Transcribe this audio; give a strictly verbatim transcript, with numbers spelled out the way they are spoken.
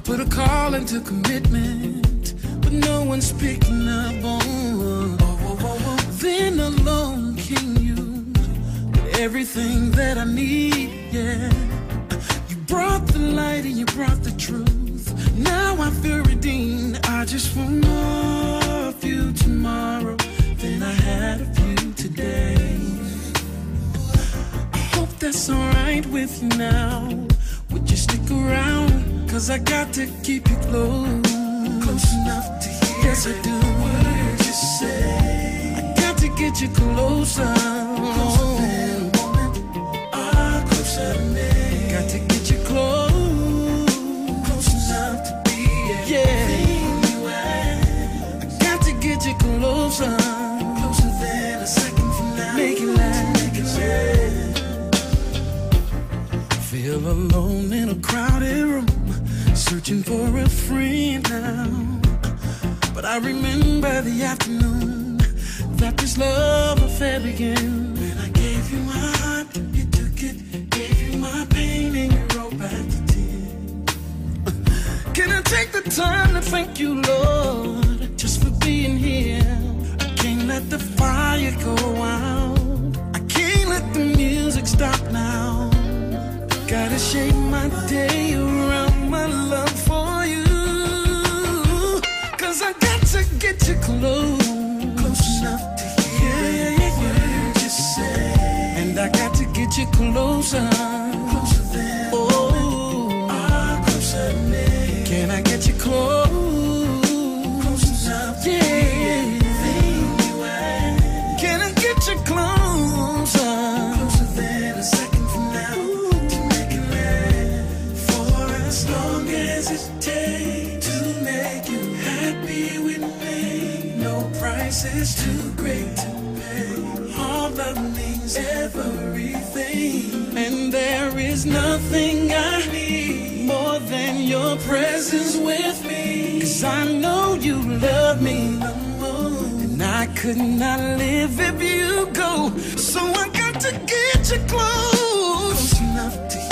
put a call into commitment, but no one's picking up on. Then alone came you with everything that I need, yeah. You brought the light and you brought the truth. Now I feel redeemed. I just want more of you tomorrow than I had of you today. I hope that's alright with you now. Would you stick around? Cause I got to keep you close, close enough to hear. Yes, I do. What did you say? I got to get you closer, closer than a woman. Ah, closer to me. Got to get you close, close enough to be everything you are. I got to get you closer, closer than a second from now. Make it last, make it last. Feel alone in a crowded room, searching for a friend now. But I remember the afternoon that this love affair began. When I gave you my heart, you took it. Gave you my pain and you wrote back the tears. Can I take the time to thank you, Lord, just for being here? I can't let the fire go out. I can't let the music stop now. Gotta shape my day around my love for you. Cause I got to get you close, close enough to hear yeah, yeah, yeah. What you say. And I got to get you closer, closer than oh, ah, closer to me. Can I get you close, close enough to yeah. Everything you are. Can I get you closer, closer than a second from now? As long as it takes to make you happy with me, no price is too great to pay. All love means everything, and there is nothing I need more than your presence with me. Cause I know you love me the most, and I could not live if you go. So I got to get you close, close enough to